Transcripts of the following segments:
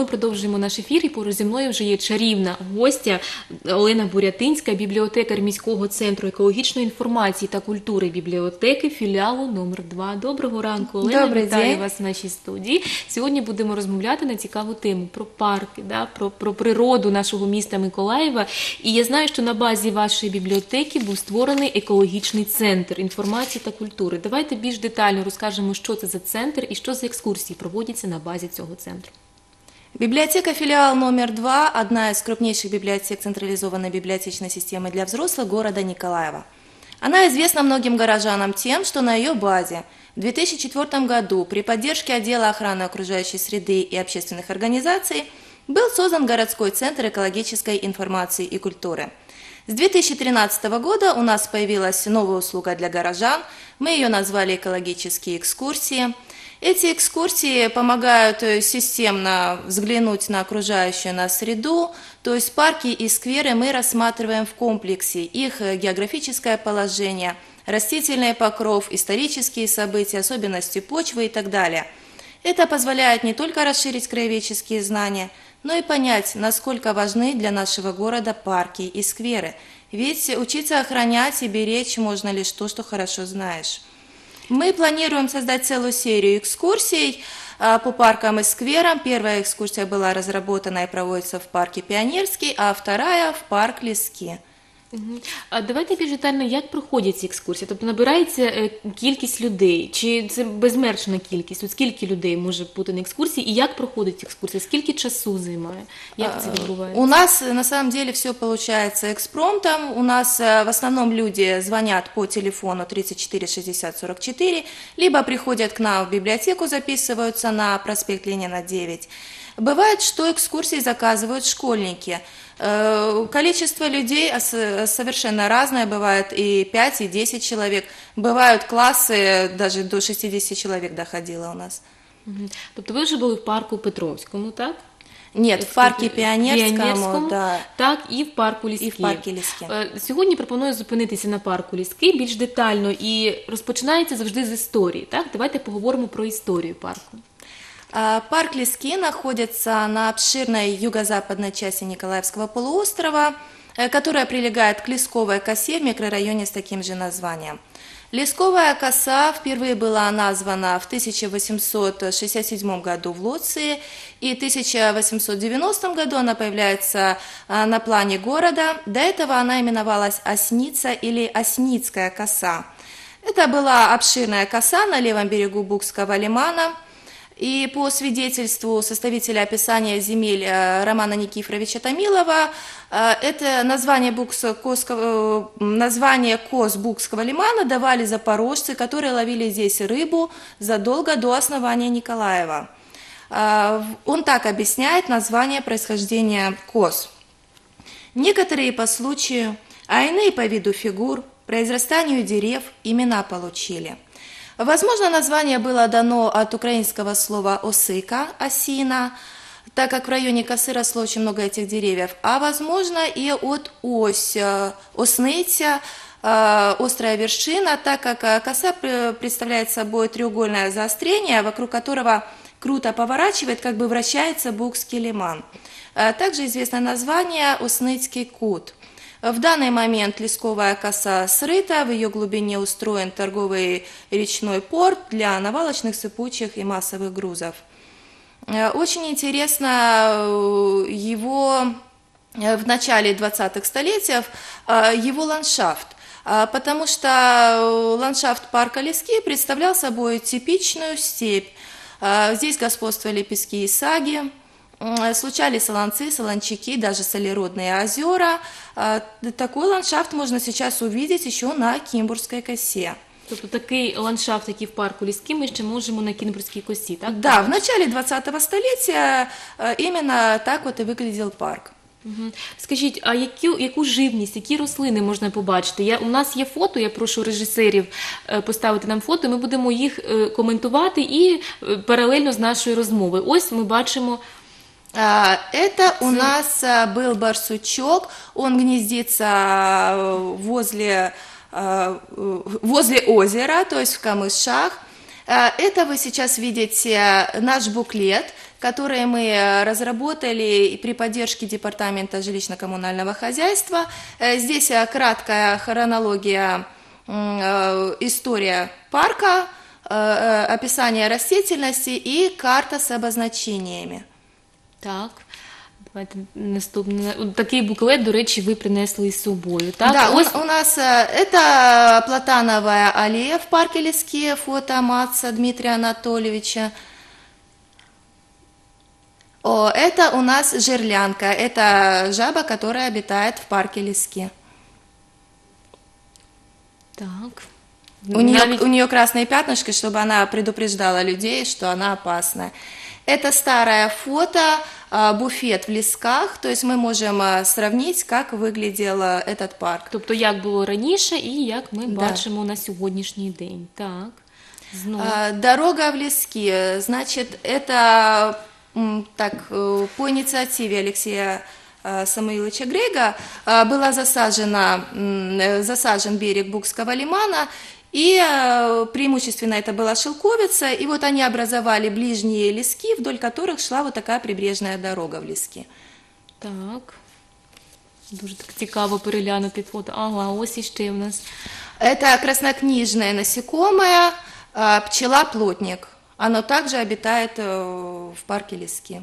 продовжуємо наш ефір, і поруч зі мною вже є чарівна гостя Олена Бурятинська, бібліотекар міського центру екологічної інформації та культури бібліотеки філіалу номер 2. Доброго ранку, Олена. Добрий Вітаю день. вас в нашій студії. Сьогодні будемо розмовляти на цікаву тему про парки, про природу нашого міста Миколаєва. І я знаю, що на базі вашої бібліотеки був створений екологічний центр інформації та культури. Давайте більш детально розкажемо, що це за центр і що за екскурсії проводяться на базі цього центру. Библиотека «Филиал номер 2» – одна из крупнейших библиотек централизованной библиотечной системы для взрослых города Николаева. Она известна многим горожанам тем, что на ее базе в 2004 году при поддержке отдела охраны окружающей среды и общественных организаций был создан городской центр экологической информации и культуры. С 2013 года у нас появилась новая услуга для горожан, мы ее назвали «Экологические экскурсии». Эти экскурсии помогают системно взглянуть на окружающую нас среду, то есть парки и скверы мы рассматриваем в комплексе, их географическое положение, растительный покров, исторические события, особенности почвы и так далее. Это позволяет не только расширить краеведческие знания, но и понять, насколько важны для нашего города парки и скверы. Ведь учиться охранять и беречь можно лишь то, что хорошо знаешь. Мы планируем создать целую серию экскурсий по паркам и скверам. Первая экскурсия была разработана и проводится в парке Пионерский, а вторая в парк Ліски. А давайте більш детально, як проходять ці екскурсії? Тобто набирається кількість людей, чи це безмежна кількість? От скільки людей може бути на екскурсії, і як проходить екскурсія? Скільки часу займає? Як це відбувається? У нас на самом деле все получается экспромтом. У нас в основном люди звонят по телефону 34 60 44, либо приходят к нам в библиотеку, записываются на проспект Ленина 9. Бывает, что экскурсии заказывают школьники. Количество людей совершенно разное, бывает и 5, и 10 человек. Бывают классы, даже до 60 человек доходило у нас. Тобто ви вже були в парку Петровському, так? Нет, в парке Пионерскому, да. Так, і в парку Ліски. І в парку Ліски. Сьогодні пропоную зупинитися на парку Ліски більш детально, і розпочинається завжди з історії, так? Давайте поговоримо про історію парку. Парк Ліски находится на обширной юго-западной части Николаевского полуострова, которая прилегает к Лесковой косе в микрорайоне с таким же названием. Лесковая коса впервые была названа в 1867 году в Лоции, и в 1890 году она появляется на плане города. До этого она именовалась Осница или Осницкая коса. Это была обширная коса на левом берегу Букского лимана. И по свидетельству составителя описания земель Романа Никифоровича Томилова, это название коз Букского лимана давали запорожцы, которые ловили здесь рыбу задолго до основания Николаева. Он так объясняет название происхождения коз. Некоторые по случаю, а иные по виду фигур, произрастанию дерев имена получили. Возможно, название было дано от украинского слова «осыка», «осина», так как в районе косы росло очень много этих деревьев, а возможно и от «ось», «осныця», «острая вершина», так как коса представляет собой треугольное заострение, вокруг которого круто поворачивает, как бы вращается Букский лиман. Также известно название «Осныцкий кут». В данный момент Лесковая коса срыта, в ее глубине устроен торговый речной порт для навалочных, сыпучих и массовых грузов. Очень интересно его в начале 20-х столетий его ландшафт, потому что ландшафт парка Лиски представлял собой типичную степь. Здесь господствовали пески и саги. Случались солонцы, солончаки, даже солеродные озера. Такой ландшафт можно сейчас увидеть еще на Кімбурській косі. Тобто такий ландшафт, який в парку Ліски, ми ще можемо на Кімбурській косі, так? Да, в начале 20-го столетия именно так вот и выглядел парк. Скажіть, а яку живність, які рослини можна побачити? У нас є фото, я прошу режисерів поставити нам фото, ми будемо їх коментувати і паралельно з нашою розмовою. Ось ми бачимо... Это у нас был барсучок, он гнездится возле озера, то есть в камышах. Это вы сейчас видите наш буклет. которые мы разработали при поддержке Департамента жилищно-коммунального хозяйства. Здесь краткая хронология, история парка, описание растительности и карта с обозначениями. Так. Давайте наступне. Такий буклет, до речі, ви принесли з собою. Так? Да, Ось у нас это платановая аллея в парке Леске, фото Матца Дмитрия Анатольевича. Это у нас жерлянка, это жаба, которая обитает в парке Леске. так. У нее красные пятнышки, чтобы она предупреждала людей, что она опасная. Это старое фото, буфет в Лесках, то есть мы можем сравнить, как выглядел этот парк. Тобто, як було раніше і як ми бачимо на сьогоднішній день. Так. Знову. Дорога в Лески, значит, это так, по инициативе Алексея Самуиловича Грега была засажен берег Букского лимана, и преимущественно это была шелковица, и вот они образовали ближние лески, вдоль которых шла вот такая прибрежная дорога в Лески. Так. Дуже так цікаво переглянути фото. Ага, ось іще в нас. Это краснокнижное насекомое, пчела-плотник. Оно также обитает в парке Лески.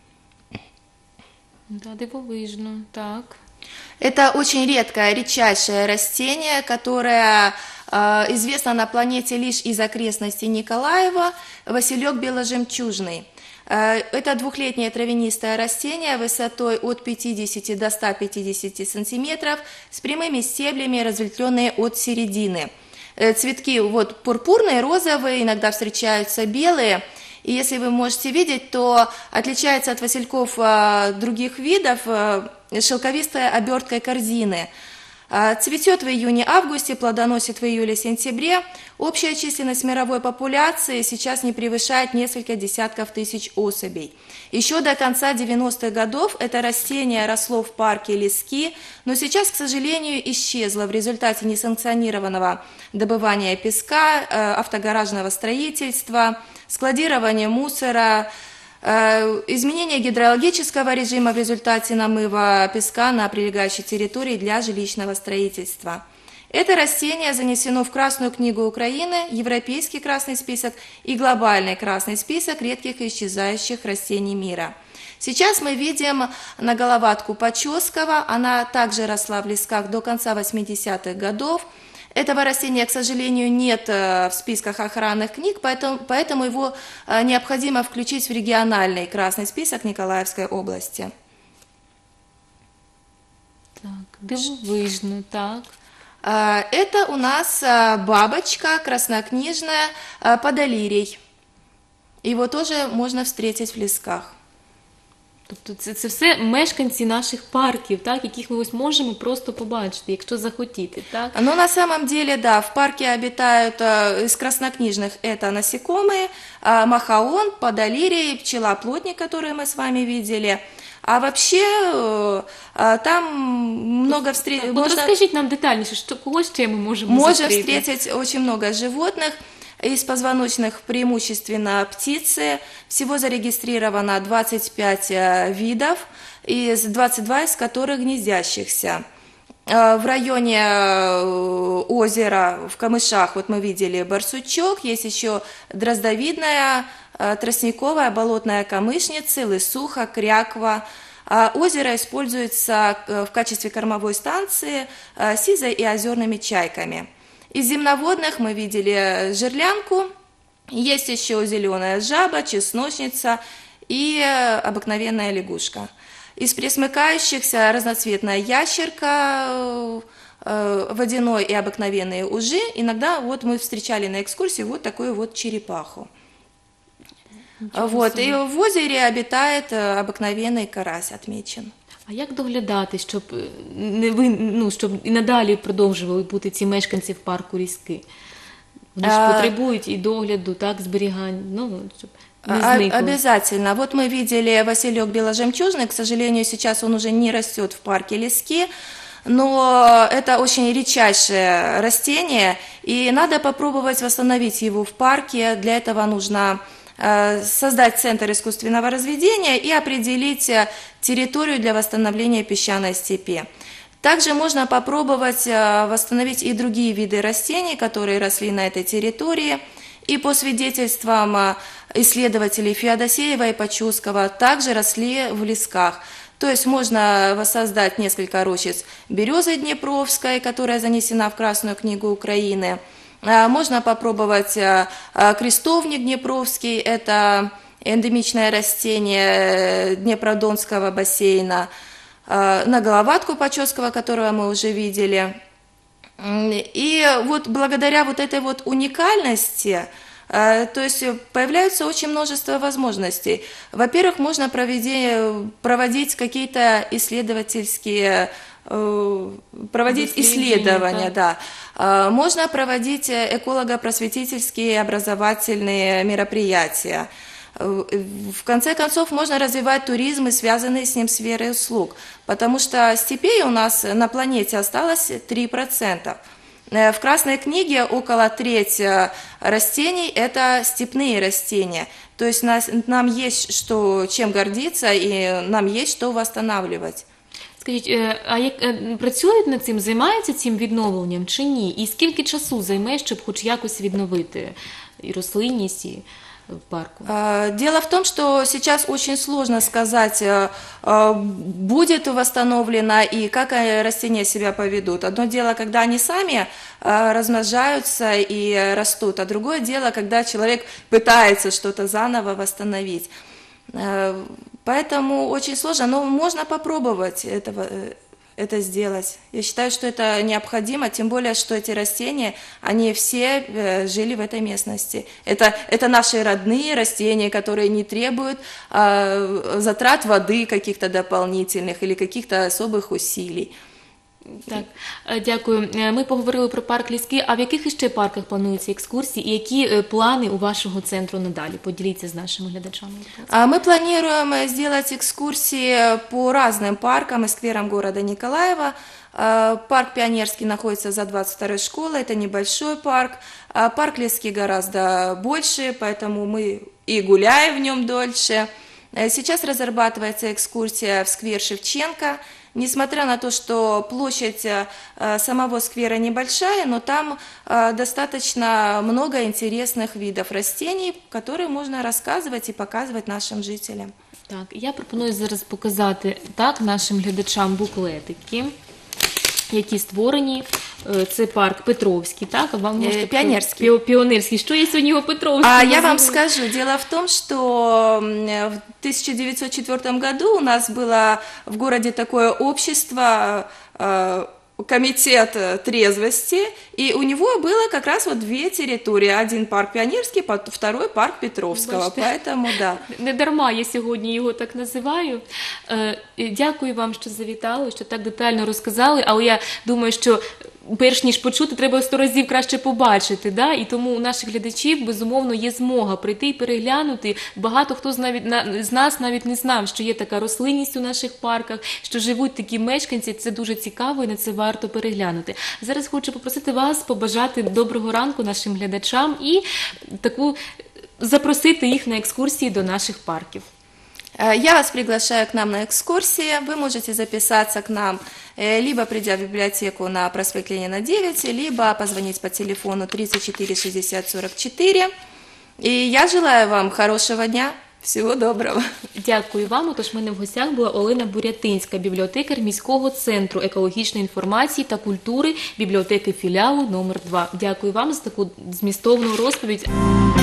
Да, дивовижно, так. Это очень редкое, редчайшее растение, которое известно на планете лишь из окрестностей Николаева, василек беложемчужный. Это двухлетнее травянистое растение высотой от 50 до 150 сантиметров с прямыми стеблями, разветвленные от середины. Цветки вот пурпурные, розовые, иногда встречаются белые. И если вы можете видеть, то отличается от васильков других видов шелковистой оберткой корзины. Цветет в июне-августе, плодоносит в июле-сентябре. Общая численность мировой популяции сейчас не превышает несколько десятков тысяч особей. Еще до конца 90-х годов это растение росло в парке Лески, но сейчас, к сожалению, исчезло в результате несанкционированного добывания песка, автогаражного строительства, складирования мусора, изменение гидрологического режима в результате намыва песка на прилегающей территории для жилищного строительства. Это растение занесено в Красную книгу Украины, Европейский красный список и глобальный красный список редких и исчезающих растений мира. Сейчас мы видим наголоватку поческого, она также росла в лесках до конца 80-х годов. Этого растения, к сожалению, нет в списках охранных книг, поэтому его необходимо включить в региональный красный список Николаевской области. Так, дивовижно, так. Это у нас бабочка краснокнижная подолирий. Его тоже можно встретить в лесках. Тобто це все мешканці наших парків, так, яких ми ось можемо просто побачити, якщо захотіти, так? Но на самом деле, да, в парке обитают из краснокнижных это насекомые, махаон, подолирий, пчела-плотник, которые мы с вами видели. А вообще там много встреч. От розкажіть нам детальніше, що кого ще ми можемо Можно зустріти? встретить очень много животных. Из позвоночных преимущественно птицы. Всего зарегистрировано 25 видов, 22 из которых гнездящихся. В районе озера, в камышах, вот мы видели барсучок, есть еще дроздовидная, тростниковая, болотная камышница, лысуха, кряква. Озеро используется в качестве кормовой станции сизой и озерными чайками. Из земноводных мы видели жерлянку, есть еще зеленая жаба, чесночница и обыкновенная лягушка. Из пресмыкающихся разноцветная ящерка, водяной и обыкновенные ужи. Иногда вот мы встречали на экскурсии вот такую вот черепаху. Вот, и в озере обитает обыкновенный карась, отмечен. А як доглядати, щоб щоб і надалі продовжували бути ці мешканці в парку Ліски? Вони ж потребують і догляду, так, зберігань, щоб не зникли. Обязательно. Вот мы видели василек беложемчужный, к сожалению, сейчас он уже не растет в парке Лески, но это очень редчайшее растение, и надо попробовать восстановить его в парке. Для этого нужно создать центр искусственного разведения и определить территорию для восстановления песчаной степи. Также можно попробовать восстановить и другие виды растений, которые росли на этой территории. И по свидетельствам исследователей Феодосеева и Почувского, также росли в лесках. То есть можно воссоздать несколько рощиц березы Днепровской, которая занесена в Красную книгу Украины. Можно попробовать крестовник Днепровский, это эндемичное растение Днепродонского бассейна, наголоватку Почувского, которую мы уже видели. И вот благодаря вот этой вот уникальности, то есть появляется очень множество возможностей. Во-первых, можно проводить какие-то исследовательские, исследования, да. Можно проводить эколого-просветительские образовательные мероприятия. В конце концов, можно развивать туризм и связанные с ним сферы услуг, потому что степей у нас на планете осталось 3%. В Красной книге около трети растений – это степные растения. То есть нам есть чем гордиться и нам есть что восстанавливать. Скажіть, а як працюють над цим, займаються цим відновленням чи ні? І скільки часу займе, щоб хоч якось відновити і рослинність, і в парку? Дело в том, что сейчас очень сложно сказать, будет восстановлено и как растения себя поведут. Одно дело, когда они сами размножаются и растут, а другое дело, когда человек пытается что-то заново восстановить. Поэтому очень сложно, но можно попробовать это сделать. Я считаю, что это необходимо, тем более, что эти растения, они все жили в этой местности. Это наши родные растения, которые не требуют затрат воды каких-то дополнительных или каких-то особых усилий. Так, дякую. Ми поговорили про парк Ліски, а в яких іще парках плануються екскурсії і які плани у вашого центру надалі? Поділіться з нашими глядачами. Мы планируем сделать экскурсии по разным паркам и скверам города Николаева. Парк Пионерский находится за 22-й школой, это небольшой парк. Парк Лиски гораздо больше, поэтому мы и гуляем в нем дольше. Сейчас разрабатывается экскурсия в сквер Шевченко. Несмотря на то, что площадь самого сквера небольшая, но там достаточно много интересных видов растений, которые можно рассказывать и показывать нашим жителям. Так, я пропоную зараз показати нашим глядачам буклетики, які створені. Це парк Петровський, так? А вам Пионерский. Пионерский. Что есть у него Петровский? Я вам скажу. Дело в том, что в 1904 году у нас было в городе такое общество, комитет трезвости, и у него было как раз вот две территории. Один парк Пионерский, второй парк Петровского. Поэтому, да. Не дарма я сьогодні його так називаю. Дякую вам, що завітали, що так детально розказали, але я думаю, що перш ніж почути, треба 100 разів краще побачити, да? І тому у наших глядачів, безумовно, є змога прийти і переглянути. Багато хто з нас навіть не знав, що є така рослинність у наших парках, що живуть такі мешканці, це дуже цікаво і на це варто переглянути. Зараз хочу попросити вас побажати доброго ранку нашим глядачам і запросити їх на екскурсії до наших парків. Я вас приглашаю к нам на экскурсии. Вы можете записаться к нам, либо придя в библиотеку на проспект Ленина 9, либо позвонить по телефону 34 60 44. И я желаю вам хорошего дня. Всього доброго. Дякую вам. Отож, в мене в гостях була Олена Бурятинська, бібліотекар міського центру екологічної інформації та культури бібліотеки філіалу номер 2. Дякую вам за таку змістовну розповідь.